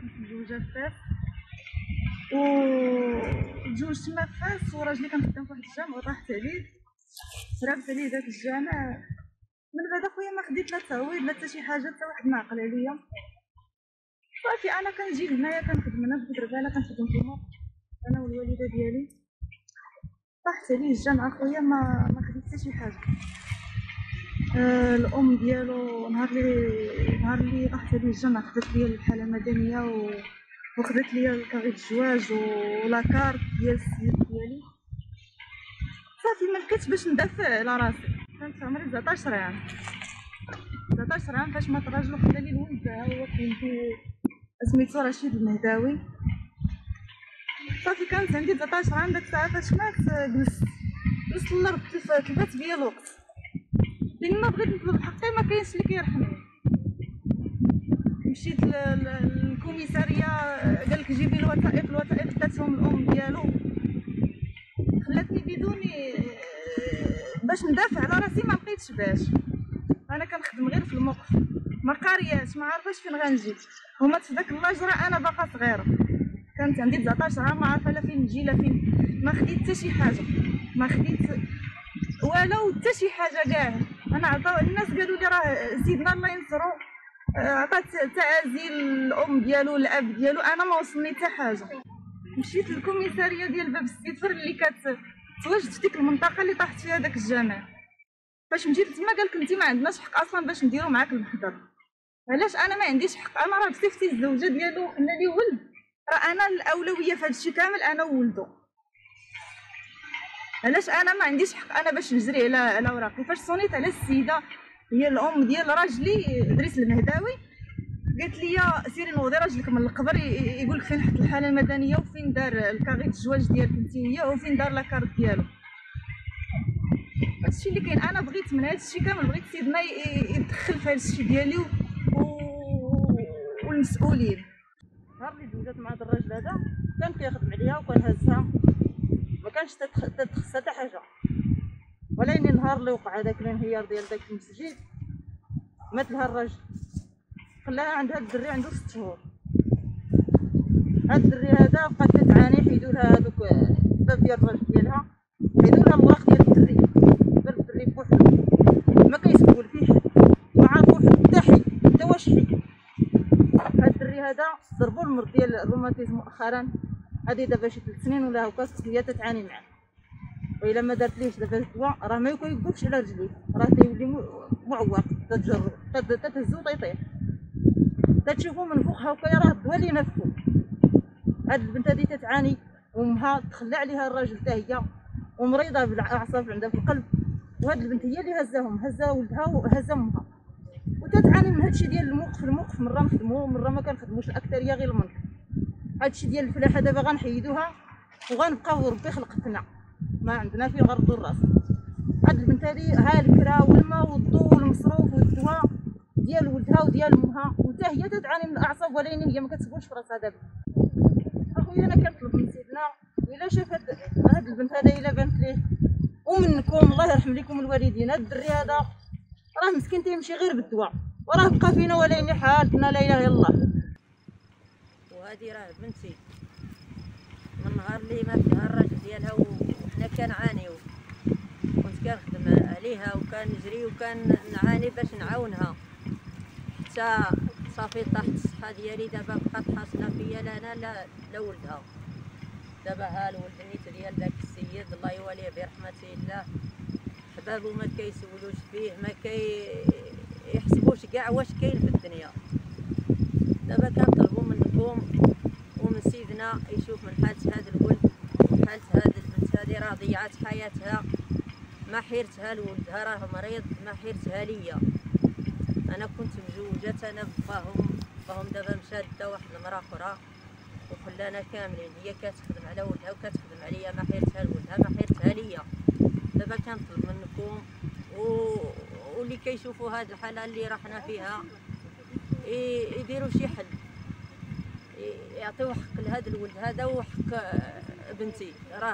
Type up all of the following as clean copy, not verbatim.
متزوجه في فاس و تزوجت تما في فاس، وراجلي كنخدم في واحد الجامع وطاحت عليه، صرفت عليه داك الجامع. من بعد اخويا ما خديت لا تعويض لا حتى شي حاجه، حتى واحد ما عقل عليا. صافي انا كنجي لهنايا كنخدم هنا في درباله، كنخدم في الموق انا والوالده ديالي. طاحت عليه الجامع اخويا ما خديت حتى شي حاجه. الام ديالو نهار اللي طاحت عليه الجامع خدات ليا الحاله المدنيه وخدات ليا الكاريت الزواج ولاكارت ديال السيد ديالي. صافي ما لقيتش باش ندافع على راسي. كانت في عمري 19 عام 19 عام فاش مات راجل وخلى لي الولد، هو كنت سميتو رشيد المهداوي. صافي كانت عندي 19 عام داك الساعه فاش مات. جلست الارض تلفات بيا الوقت، لان ما بغيت نطلب حقي، ما كاينش اللي كيرحمني. مشيت للكوميساريه، قالك جيبي الوثائق داتهم الام ديالو. خلاتني بدوني باش ندافع على راسي، ما لقيتش باش. انا كنخدم غير في الموقف، ما قارياش، ما عارفاش فين غنجي، ومات في داك اللاجرة انا باقا صغيره. كانت عندي 19 عام، ما عارفه لا فين نجي لا فين. ما خديت حتى شي حاجه، ما خديت ولو حتى شي حاجه كاع. انا عطاو الناس قالوا لي راه سيدنا الله ينصرو، عطات تعازي الام ديالو الاب ديالو، انا ما وصلني حتى حاجه. مشيت للكوميساريه ديال باب السيفر اللي كتواجد في ديك المنطقه اللي طاحت فيها داك الجامع. فاش مشيت تما قالك انت ما عندناش حق اصلا باش نديرو معاك المحضر. علاش انا ما عنديش حق؟ انا راه بصفتي الزوجه ديالو وخلى لي ولد، راه انا الاولويه في هادشي كامل، انا وولدو. علاش انا ما عنديش حق انا باش نجري على وراقي؟ فاش صونيت على السيده هي الام ديال راجلي ادريس المهداوي، قالت لي سيري نوضي راجلك من القبر يقول لك فين حط الحاله المدنيه وفين دار الكاريت الزواج ديالك انت هي وفين دار لاكارت ديالو. هادشي اللي كاين. انا بغيت من هادشي كامل، بغيت سيدنا يدخل في هادشي ديالي والمسؤولين. نهار اللي تزوجت مع هذا الراجل هذا كان كيخدم عليها وكان هزها، ما كانش تتخص حتى حاجه. ولكن النهار اللي وقع هذاك الانهيار ديال داك المسجد مات لها الراجل، خلاها عند هاد الدري عنده 6 شهور. هاد الدري هذا بقات تتعاني، حيدوا لها هذوك الباب ديال الراجل ديالها، حيدوا لها الوراق ديال الدري. باب الدري بوحدو ما كيسول فيه حد، ما عارفو حتى حي حتى واش حي. هاد الدري هذا ضربوا المرض ديال الروماتيزم مؤخرا، هادي دابا شي 3 سنين ولا هكا هي تتعاني معاه. وإلا ما دارتليش دابا الدواء راه ما يوقفش على رجليه، راه تيولي معوق، تتجر تتهزو وتيطيح، تتشوفو من فوق هكايا راه الدواء اللي نفخو. هاد البنت هادي تتعاني، وامها تخلى عليها الراجل حتى هي، ومريضه بالاعصاب عندها في القلب. وهاد البنت هي اللي هزا ولدها وهزا امها، وتتعاني من هادشي ديال الموقف. مره نخدمو مره ما كنخدموش، الاكثريه غير المنكر. هادشي ديال الفلاحه دابا غنحيدوها وغنبقاو ربي خلقتنا، ما عندنا فين غنردو الراس. هاد البنت هادي ها الكرا والماء والضو والمصروف والدواء ديال ولدها وديال امها، وتا هي تتعاني من الاعصاب، ولكن هي ما كتسولش في راسها. دابا اخويا انا كنطلب من سيدنا الا شاف هاد البنت هذا، الا بانت ليه ومنكم الله يرحم لكم الوالدين، هاد الدري هذا راه مسكين تيمشي غير بالدواء، وراه بقى فينا ولكن حالتنا لا اله الا الله. وهذه راه بنتي من نهار اللي مات لها الراجل ديالها وحنا كنعانيو، كنت كنخدم عليها وكنجري وكنعاني باش نعاونها، حتى صافي طاحت الصحه ديالي. دابا بقات حاصله فيا لا انا لا ولدها. دابا ها الولد نيت ديال داك السيد الله يواليه برحمته الله، حبابو ما كيسولوش فيه، ما كيحسبوش كاع واش كاين في الدنيا. دابا كنطلبوا منكم ومن سيدنا يشوف من حالة هذا الولد وحالة هذه البنت. هذه راه ضيعت حياتها، ما حيرتها لولدها راه مريض، ما حيرتها ليا. انا كنت مزوجه انا بفاهم دابا مشات دا واحد المراه اخرى وخلانا كاملين. هي كتخدم على ولدها وكتخدم عليا، ما حيرتها لولدها ما حيرتها ليا. دابا كنطلب منكم واللي كيشوفوا هذه الحاله اللي راحنا فيها يديروا شي حل، يعطيو حق لهذا الولد هذا وحق بنتي. راه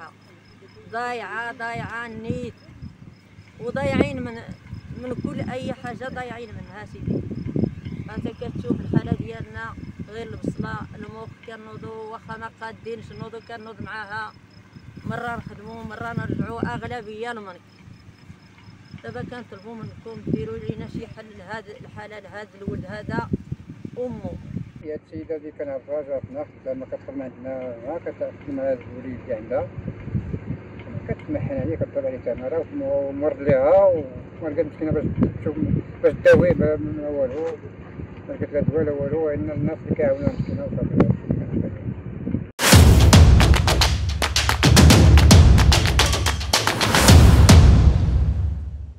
ضايعه النيت، وضايعين من كل اي حاجه، ضايعين منها سيدي. فانت كتشوف الحاله ديالنا غير البصله الموق كنوضو واخا ما قادينش نوضو كنوض معاها، مره نخدمو مره نرجعو اغلبيه المنك. دابا كنطلبو منكم ديروا لينا شي حل لهاد الحاله لهاد الولد هذا امه. هي السيده اللي كنعرفها جاتنا زعما كتخدم عندنا، ها كتخدم مع هاد الوليد اللي عندها، كتمحن عليه كطلب عليه تماره ومرض ليها ولقات مسكينه باش تشوف باش تداويه ما والو، ما لقات لا دواء لا والو، وان الناس اللي كيعاونوها مسكينه وصافي.